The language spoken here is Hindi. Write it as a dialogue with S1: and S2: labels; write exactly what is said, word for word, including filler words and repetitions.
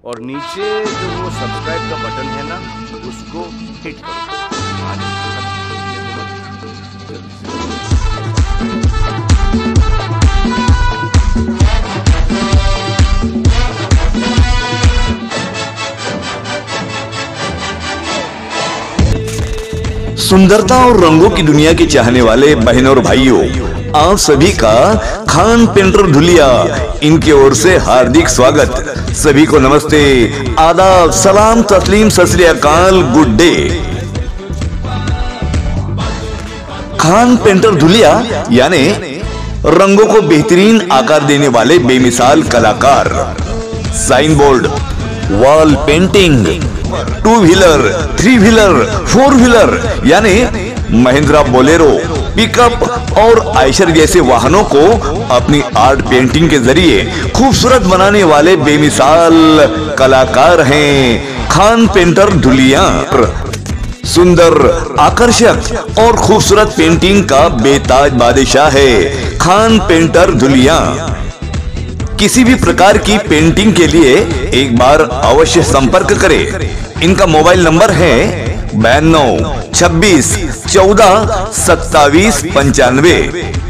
S1: और नीचे जो वो सब्सक्राइब का बटन है ना, उसको हिट करो।
S2: सुंदरता और रंगों की दुनिया के चाहने वाले बहनों और भाइयों, आप सभी का खान पेंटर धुलिया इनकी ओर से हार्दिक स्वागत। सभी को नमस्ते, आदाब, सलाम, तस्लीम, Sat Shri Akal, good day. Khan painter Dhulia यानी रंगों को बेहतरीन आकार देने वाले बेमिसाल कलाकार। Sign board, wall painting, two wheeler, three wheeler, four wheeler यानी महिंद्रा बोलेरो, पिकअप और आयशर जैसे वाहनों को अपनी आर्ट पेंटिंग के जरिए खूबसूरत बनाने वाले बेमिसाल कलाकार हैं खान पेंटर धुलिया। सुंदर, आकर्षक और खूबसूरत पेंटिंग का बेताज बादशाह है खान पेंटर धुलिया। किसी भी प्रकार की पेंटिंग के लिए एक बार अवश्य संपर्क करें। इनका मोबाइल नंबर है बयानवे छब्बीस चौदह सत्तावीस पंचानवे।